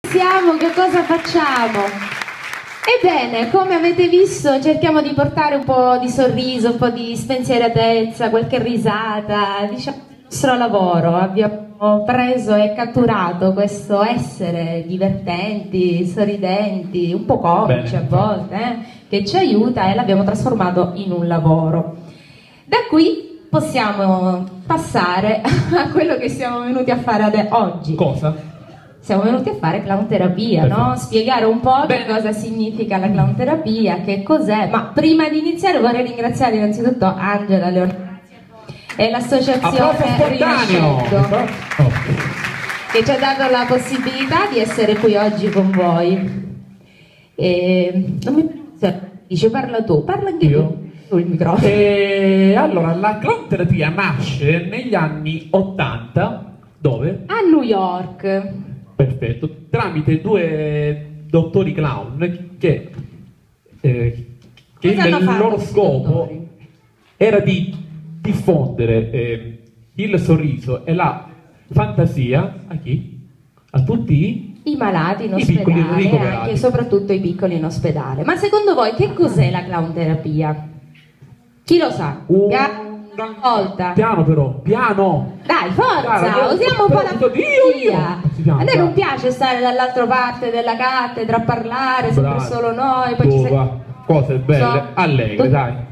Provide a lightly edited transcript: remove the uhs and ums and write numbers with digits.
Siamo, che cosa facciamo? Ebbene, come avete visto, cerchiamo di portare un po' di sorriso, un po' di spensieratezza, qualche risata, diciamo il nostro lavoro. Abbiamo preso e catturato questo essere divertenti, sorridenti, un po' comici a volte, che ci aiuta, e l'abbiamo trasformato in un lavoro. Da qui possiamo passare a quello che siamo venuti a fare oggi. Cosa? Siamo venuti a fare clown terapia, no? Spiegare un po' che cosa significa la clown terapia, che cos'è. Ma prima di iniziare vorrei ringraziare innanzitutto Angela Leonardo e l'associazione Rinascendo, che ci ha dato la possibilità di essere qui oggi con voi. Non mi dice, parla tu, parla anche tu il microfono. Allora, la clown terapia nasce negli anni 80, dove? A New York. Perfetto, tramite due dottori clown che il loro scopo era di diffondere il sorriso e la fantasia a chi? A tutti i malati in piccoli ospedale, e anche e soprattutto i piccoli in ospedale. Ma secondo voi che cos'è la clown terapia? Chi lo sa? Una volta. Piano però, piano! Dai, forza! Usiamo un po' la fantasia! A me non piace stare dall'altra parte della cattedra a parlare, sempre solo noi, poi cose belle, allegre, dai!